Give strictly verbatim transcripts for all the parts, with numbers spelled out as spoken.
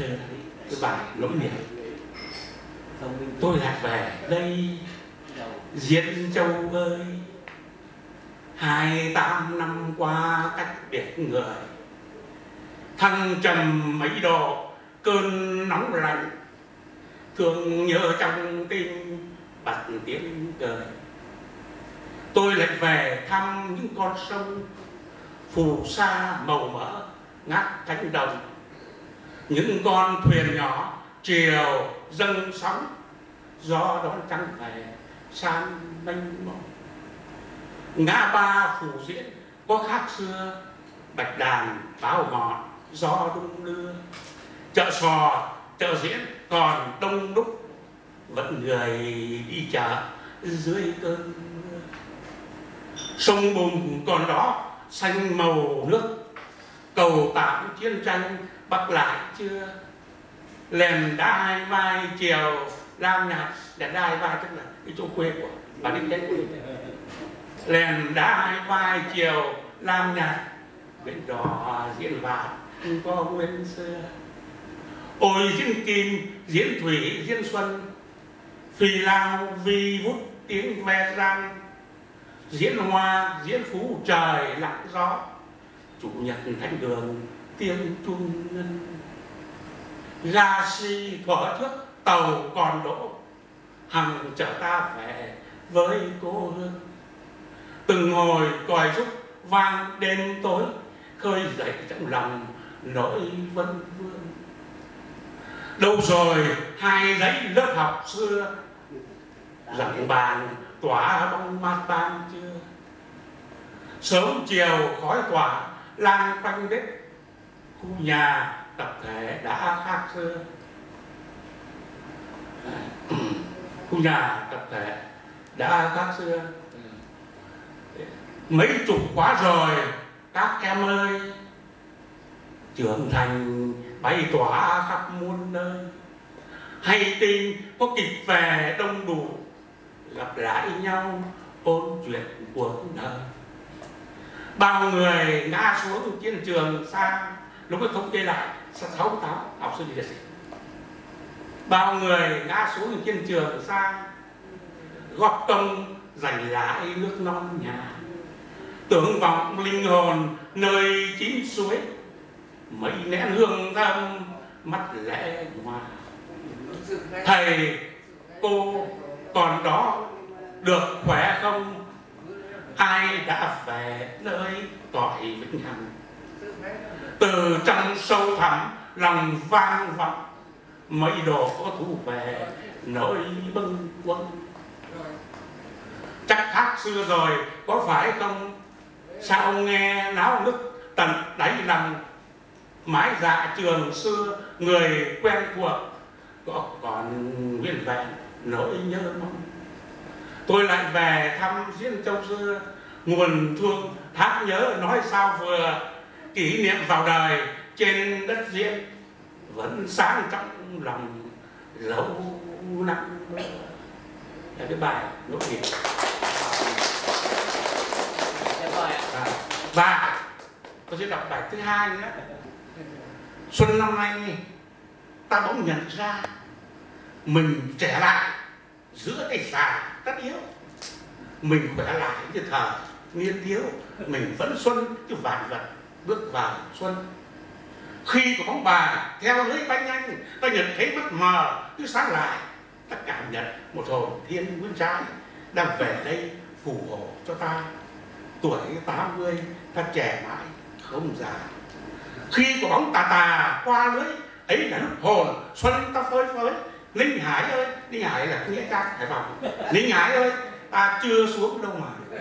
cái bài nỗi niềm. Tôi lại về đây Diễn Châu ơi, hai tám năm qua cách biệt người, thăng trầm mấy độ cơn nóng lạnh, thương nhớ trong tim bật tiếng cười. Tôi lại về thăm những con sông phù sa màu mỡ ngát cánh đồng, những con thuyền nhỏ chiều dâng sóng, gió đón trăng về san mênh mông. Ngã ba Phù Diễn có khác xưa, bạch đàn báo ngọt gió đung đưa. Chợ Sò chợ Diễn còn đông đúc, vẫn người đi chợ dưới cơn mưa. Sông Bùn còn đó xanh màu nước, cầu tạm chiến tranh bắc lại chưa. Lèn đá hai vai chiều lam nhạt, lèn đá hai vai tức là cái chỗ quê của bà Đinh Đen. Lèn đá hai vai chiều lam nhạt, bên đò diễn vạt có nguyên xưa. Ôi diễn kim diễn thủy diễn xuân, phi lao vi vút tiếng ve gian. Diễn hoa diễn phú trời lặng gió, chủ nhật thánh đường tiếng chuông ngân. Ga si thuở trước tàu còn đỗ, hằng chở ta về với cô hương. Từng hồi còi trúc vang đêm tối, khơi dậy trong lòng nỗi vân vương. Đâu rồi hai giấy lớp học xưa, giảng bàn tỏa bóng mát ban chưa. Sớm chiều khói tỏa lan quanh bếp, khu nhà tập thể đã khác xưa. Khu nhà tập thể đã khác xưa. Mấy chục khóa rồi các em ơi, trưởng thành bay tỏa khắp muôn nơi. Hay tin có kịch về đông đủ, gặp lại nhau ôn chuyện cuộc đời. Bao người ngã xuống chiến trường xa, lúc ấy thống kê lại sáu tám học sinh liệt sĩ. Bao người ngã xuống chiến trường xa, góp công giành lại nước non nhà. Tưởng vọng linh hồn nơi chín suối, mấy nén hương thơm mắt lẽ ngoài. Thầy cô còn đó được khỏe không? Ai đã về nơi cõi vĩnh hằng? Từ trong sâu thẳm lòng vang vọng, mấy đồ có thu về nỗi bâng quâng. Chắc khác xưa rồi có phải không? Sao nghe náo nức tận đáy lòng, mái dạ trường xưa người quen thuộc, có còn nguyên vẹn nỗi nhớ mong. Tôi lại về thăm Diễn Châu xưa, nguồn thương thác nhớ nói sao vừa. Kỷ niệm vào đời trên đất Diễn, vẫn sáng trong lòng dấu năm. Là cái bài nỗi niềm. Và tôi sẽ đọc bài thứ hai nữa. Xuân năm nay ta bỗng nhận ra mình trẻ lại giữa cái già tất yếu. Mình khỏe lại như thời niên thiếu, mình vẫn xuân chứ vạn vật bước vào xuân. Khi có bóng bàn theo lưới bánh nhanh, ta nhận thấy bất mờ cứ sáng lại. Ta cảm nhận một hồn thiên nguyên trái đang về đây phù hộ cho ta. Tuổi tám mươi ta trẻ mãi không già. Khi có bóng tà tà qua lưới, ấy là lúc hồn xuân ta phơi phới. Linh Hải ơi, Linh Hải là nghĩa trang Hải Phòng. Linh Hải ơi, ta chưa xuống đâu mà.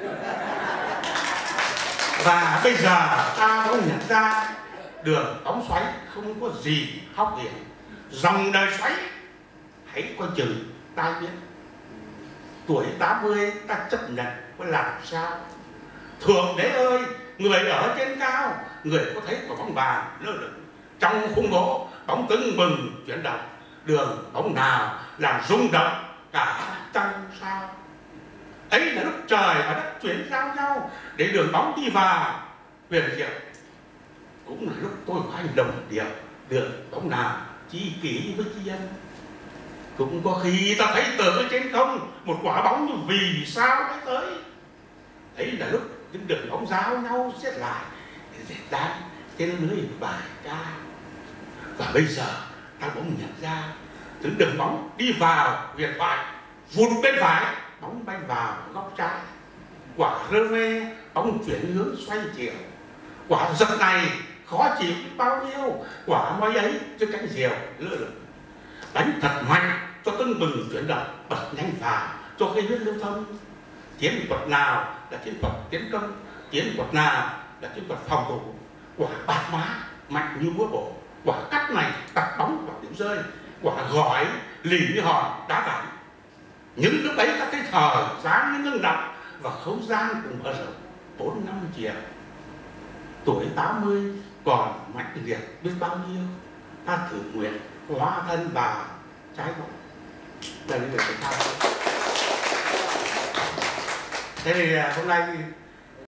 Và bây giờ ta mới nhận ra đường ống xoáy không có gì hóc hiểm. Dòng đời xoáy hãy coi chừng tai biến. Tuổi tám mươi ta chấp nhận có làm sao. Thượng đế ơi, người ở trên cao, người có thấy quả bóng bàn lơ lửng trong khung gỗ, bóng tưng bừng chuyển động. Đường bóng nào làm rung động cả trăng sao. Ấy là lúc trời và đất chuyển giao nhau để đường bóng đi vào huyền diệu. Cũng là lúc tôi phải đồng điệu đường bóng nào chi kỷ với tri ân. Cũng có khi ta thấy tờ trên không một quả bóng như vì sao mới tới. Ấy là lúc những đường bóng giao nhau xét lại để dệt đan trên lưới bài ca. Và bây giờ ta bỗng nhận ra những đường bóng đi vào huyền thoại, vụt bên phải, bóng bay vào góc trái. Quả rơ mê, bóng chuyển hướng xoay chiều. Quả giật này khó chịu bao nhiêu, quả mới ấy cho cánh diều lơ lửng. Đánh thật mạnh cho tưng bừng chuyển động, bật nhanh vào cho cây huyết lưu thông. Chiến thuật nào là chiến thuật tiến công, chiến thuật nào là chiến thuật phòng thủ. Quả bạt má mạnh như búa bổ, quả cắt này đặt bóng vào điểm rơi, quả gỏi lì như hòn đá cảnh. Những lúc ấy ta thấy thời gian như ngưng đọng và không gian cùng mở rộng bốn năm chiều. Tuổi tám mươi còn mạnh liệt biết bao nhiêu, ta thử nguyện hóa thân vào trái bóng. Đây là người thể thao. Thế thì hôm nay